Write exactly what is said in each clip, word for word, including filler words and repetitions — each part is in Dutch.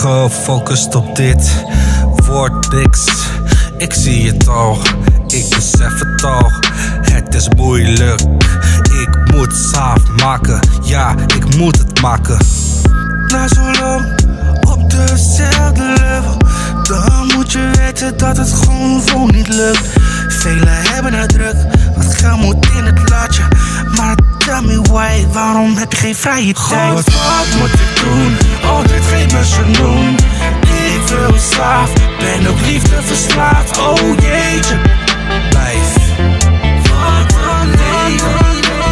gefocust op dit, wordt niks. Ik zie het al, ik besef het al. Het is moeilijk, ik moet het afmaken. Ja, ik moet het maken. Na zo lang op dezelfde level, dan moet je weten dat het gewoon vol niet lukt. Velen hebben het druk, wat geld moet in het laadje. Maar tell me why, waarom heb je geen vrije tijd? God, wat moet ik doen? Altijd geen pensioen. Ik wil slaaf, ben ook liefde verslaafd. Oh jeetje, blijf. Wat een leven.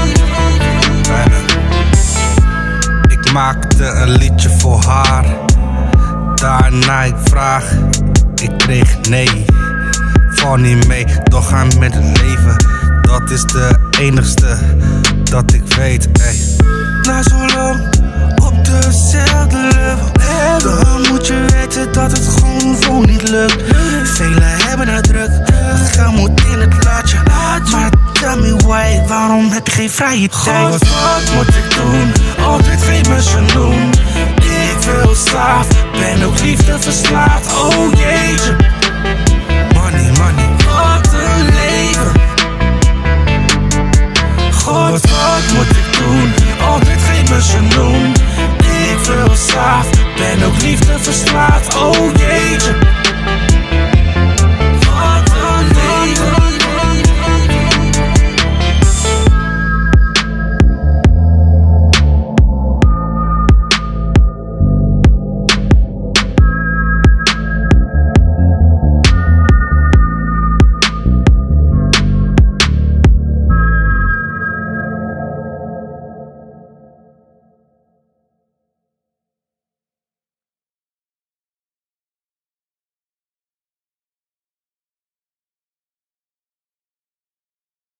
Ik maakte een liedje voor haar. Daarna ik vraag, ik kreeg nee. Val niet mee, doorgaan met het leven. Dat is de enigste dat ik weet, ey. Na zo lang op dezelfde level, dan moet je weten dat het gewoon vol niet lukt. Velen hebben het druk, het geld moet in het laadje. Maar tell me why, waarom heb je geen vrije tijd? God, wat moet ik doen? Altijd geen pensioen. Ik wil slaaf, ben ook liefde verslaafd. Oh jeetje, money, money, wat een leven. God, wat moet ik doen? Altijd geen pensioen. Ik wil slaaf, ben ook liefde verslaafd. Oh jeetje.